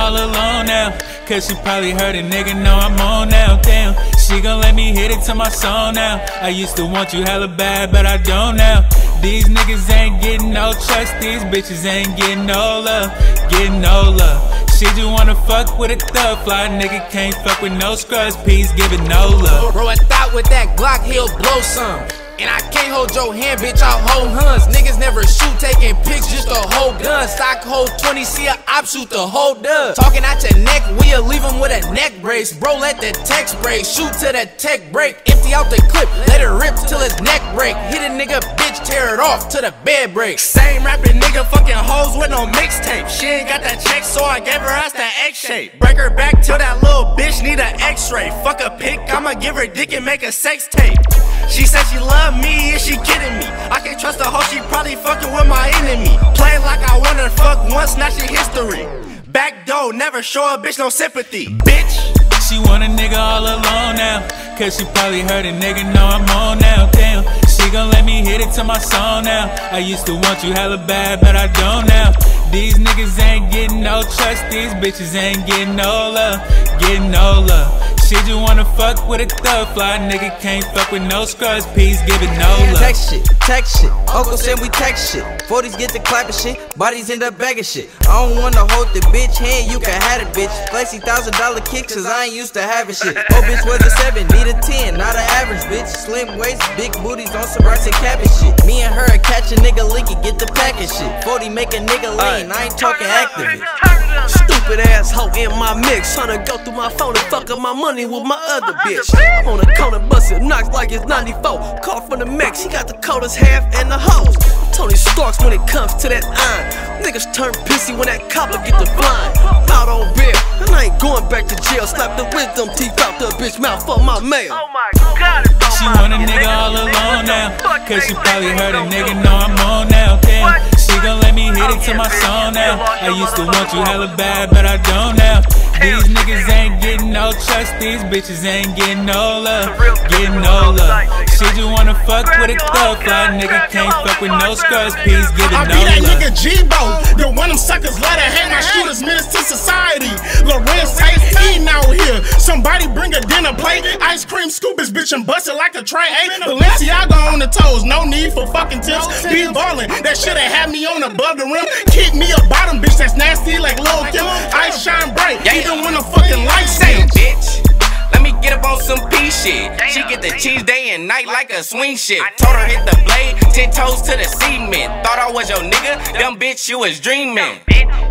all alone now, cause she probably heard a nigga know I'm on now. Damn, she gon' let me hit it to my song now. I used to want you hella bad, but I don't now. These niggas ain't getting no trust, these bitches ain't getting no love, getting no love. She just wanna fuck with a thug, fly nigga can't fuck with no scrubs, peace giving no love. Bro, I thought with that Glock he'll blow some, and I can't hold your hand, bitch, I'll hold huns. Niggas never shoot, taking pics just to hold guns. Stock hold 20, see a op shoot the whole dub. Talking out your neck, we'll leave him with a neck brace. Bro, let the text break, shoot to the tech break. Empty out the clip, let it rip till his neck break. Hit a nigga, bitch, tear it off till the bed break. Same rapping nigga, fucking hoes with no mixtape. She ain't got that check, so I gave her ass the X shape. Break her back till that little bitch need an x-ray. Fuck a pic, I'ma give her dick and make a sex tape. She said she love me, is she kidding me? I can't trust a hoe, she probably fucking with my enemy. Play like I wanna fuck once, now she history. Back door, never show a bitch no sympathy, bitch. She want a nigga all alone now, cause she probably heard a nigga know I'm on now. Damn, she gon' let me hit it to my song now. I used to want you hella bad, but I don't now. These niggas ain't getting no trust, these bitches ain't getting no love, getting no love. She just wanna fuck with a thug, fly nigga can't fuck with no scrubs, peace giving no love. Text shit, Uncle said we text shit. 40s get to clapping shit, bodies end up bagging shit. I don't wanna hold the bitch hand, you can have it, bitch. Flexy $1,000 kicks, cause I ain't used to having shit. Oh bitch was a 7, need a 10, not an average bitch. Slim waist, big booties on some rice and cabbage shit. Me and her catch a nigga licky, get the package shit. 40 make a nigga lean, I ain't talking activist. Stupid ass hoe in my mix, tryna go through my phone and fuck up my money with my other bitch. I'm on the corner bustin' knocks like it's 94. Call from the Mex, he got the coldest half and the hose. Tony Starks when it comes to that iron. Niggas turn pissy when that copper get the flying. Out on beer, and I ain't going back to jail. Slap the wisdom teeth out the bitch mouth for my mail. Oh my God, she want a nigga all alone now, cause she probably heard a nigga know I'm on now. Damn, she gon' let me hit it to my song now. I used to want you hella bad, but I don't now. These niggas ain't getting no trust, these bitches ain't getting no love, getting no love. She just wanna fuck with a thug, fly nigga can't fuck with no scrubs, peace giving no love. I be that nigga G-Bo, the one them suckers let her hang my shooters menace to society. Lorenz Tate eating out here, somebody bring a dinner plate. Ice cream scoop his bitch and bust it like a tray. Hey, Balenciaga on the toes, no need for fucking tips. Be ballin', that shoulda had me on above the rim. Kick me a bottom bitch that's nasty like Lil' Kim. Ice shine bright, even when the fucking lights Say, bitch, let me get up on some P shit. She get the cheese day and night like a swing shit. Told her hit the blade, 10 toes to the cement. Thought I was your nigga, dumb bitch, you was dreaming.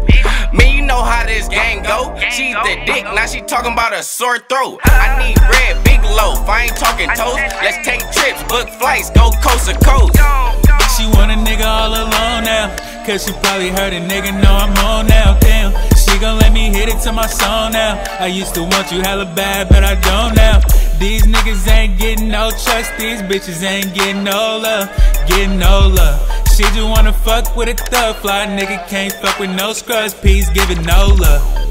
Man, you know how this gang go. She eat the dick, now she talking about a sore throat. I need bread, big loaf, I ain't talking toast. Let's take trips, book flights, go coast to coast. She want a nigga all alone now, cause she probably heard a nigga know I'm on now. Damn, she gon' let me hit it to my song now. I used to want you hella bad, but I don't now. These niggas ain't getting no trust, these bitches ain't getting no love, getting no love. She just wanna fuck with a thug, fly nigga can't fuck with no scrubs, peace giving no love.